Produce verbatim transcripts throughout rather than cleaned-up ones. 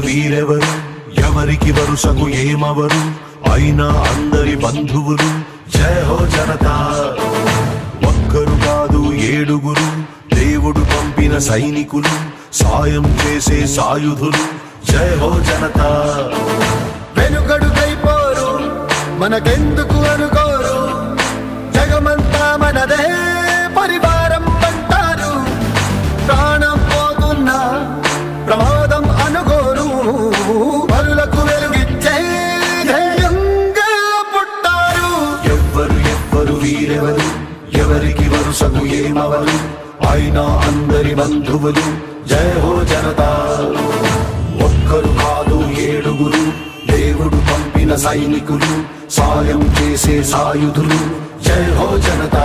వీరెవరు ఎవరికి వరుసకు ఏమవరు అయినా అందరి బంధువులు జయ హో జనతా ఒక్కరు కాదు ఏడుగురు దేవుడు పంపిన సైనికులు సాయం చేసే సాయుధులు జయ హో జనతా వెనుకడుకైపోరు మనకెందుకు అనుకోరు జగమంతా మనదే పరివారం అంటారు ప్రాణం పోతున్నా ప్రమాదం అనుకోరు పరులకు వెలుగిచ్చే ధైర్యంగా పుట్టారు ఎవ్వరు ఎవ్వరు వీరెవరు ఎవరికి వరుసకు ఏమవరు అయినా అందరి బంధువులు జయ హో జనతా ఒక్కరు కాదు ఏడుగురు దేవుడు పంపిన సైనికులు సాయం చేసే సాయుధులు జయ హో జనతా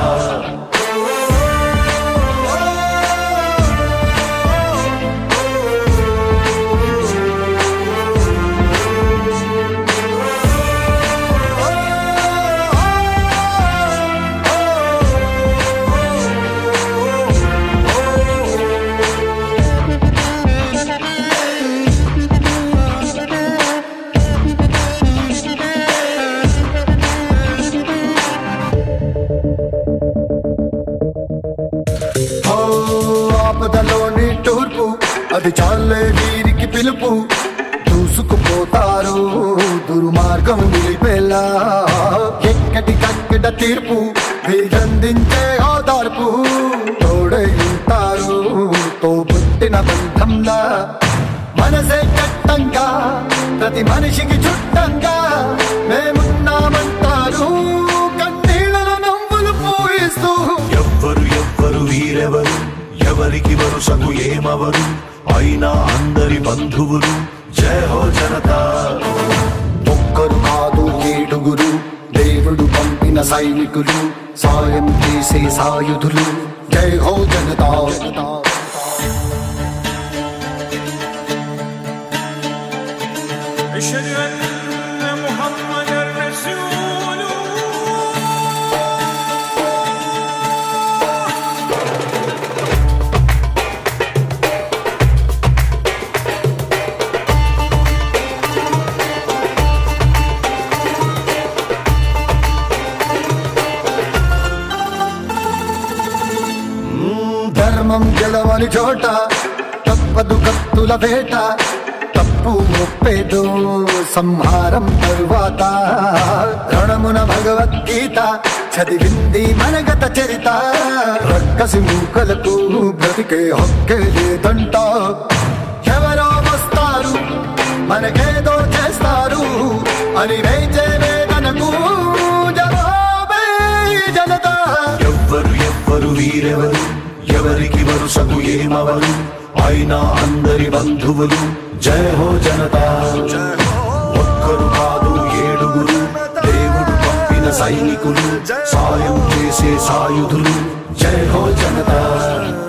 ఆపదలోని తూర్పు అది చాలే వీరికి పిలుపు దూసుకుపోతారు దుర్మార్గం నిలిపేలా ఎక్కడి కక్కడ తీర్పు వీరందించే ఓదార్పు తోడై ఉంటారు తో పుట్టిన బంధంలా మనసే చట్టంగా ప్రతి మనిషికి చుట్టంగా మేమున్నామంటారు కన్నీళ్ళలో నవ్వులు పూయిస్తూ ఎవ్వరు ఎవ్వరు వీరెవరు ఎవరికి వరుసకు ఏమవరు అయినా అందరి బంధువులు జయ హో జనతా ఒక్కరు కాదు ఏడుగురు దేవుడు పంపిన సైనికులు సాయం చేసే సాయుధులు జై హో జనతా ధర్మం గెలవని చోట తప్పదు కత్తుల వేట తప్పు ఒప్పేదో సంహారం తరువాత రణమున భగవద్గీత చదివింది మనగత చరిత రక్కసి మూకలకు బ్రతికే హక్కే లేదంట ఎవరో వస్తారు మనకేదో చేస్తారు అని వేచే వేదనకు జవాబే జనతా ఎవ్వరు ఎవ్వరు వీరెవరు ఎవరికి వరుసకు ఏమవరు అయినా అందరి బంధువులు జయ హో జనతా ఒక్కరు కాదు ఏడుగురు దేవుడు పంపిన సైనికులు సాయం చేసే సాయుధులు జయ హో జనతా